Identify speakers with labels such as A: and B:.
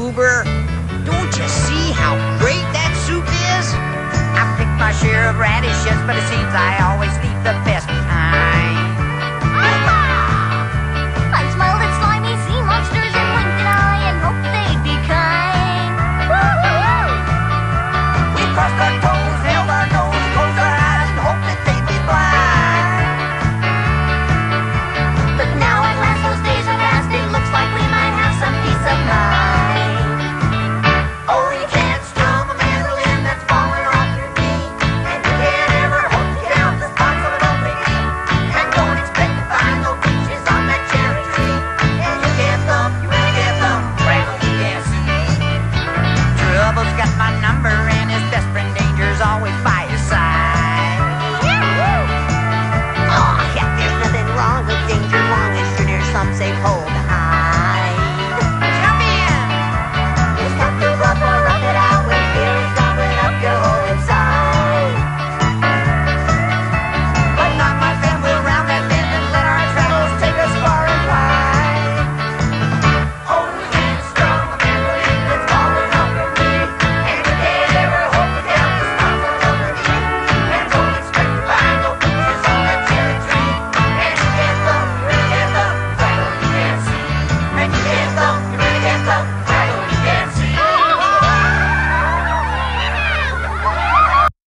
A: goober. Don't you see how great that soup is? I picked my share of radishes, but it seems I always leave the best